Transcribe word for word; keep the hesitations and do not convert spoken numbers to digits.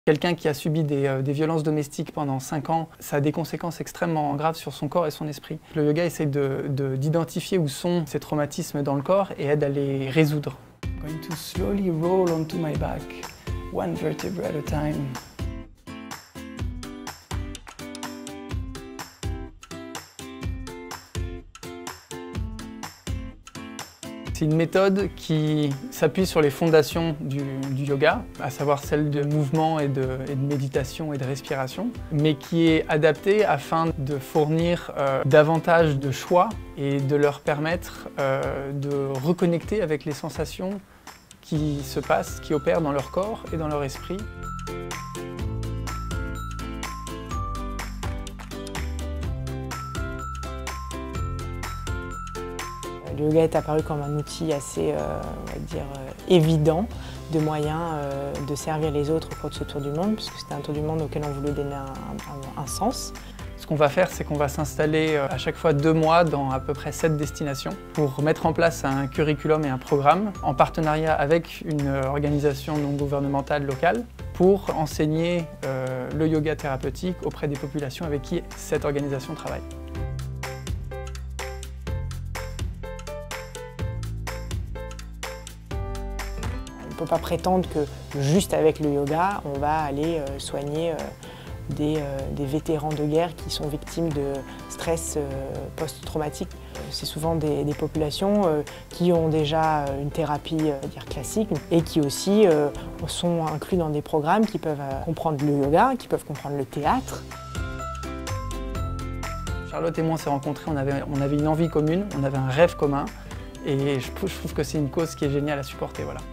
Quelqu'un qui a subi des, euh, des violences domestiques pendant cinq ans, ça a des conséquences extrêmement graves sur son corps et son esprit. Le yoga essaie de, de, d'identifier où sont ces traumatismes dans le corps et aide à les résoudre. I'm going to slowly roll onto my back, one vertebra at a time. C'est une méthode qui s'appuie sur les fondations du, du yoga, à savoir celles de mouvement et de, et de méditation et de respiration, mais qui est adaptée afin de fournir euh, davantage de choix et de leur permettre euh, de reconnecter avec les sensations qui se passent, qui opèrent dans leur corps et dans leur esprit. Le yoga est apparu comme un outil assez, euh, on va dire, euh, évident de moyens euh, de servir les autres au cours de ce tour du monde, puisque c'était un tour du monde auquel on voulait donner un, un, un sens. Ce qu'on va faire, c'est qu'on va s'installer à chaque fois deux mois dans à peu près sept destinations pour mettre en place un curriculum et un programme en partenariat avec une organisation non gouvernementale locale pour enseigner euh, le yoga thérapeutique auprès des populations avec qui cette organisation travaille. On ne peut pas prétendre que juste avec le yoga, on va aller euh, soigner euh, des, euh, des vétérans de guerre qui sont victimes de stress euh, post-traumatique. C'est souvent des, des populations euh, qui ont déjà une thérapie euh, dire classique et qui aussi euh, sont inclus dans des programmes qui peuvent euh, comprendre le yoga, qui peuvent comprendre le théâtre. Charlotte et moi, on s'est rencontrés, on avait, on avait une envie commune, on avait un rêve commun et je, je trouve que c'est une cause qui est géniale à supporter. Voilà.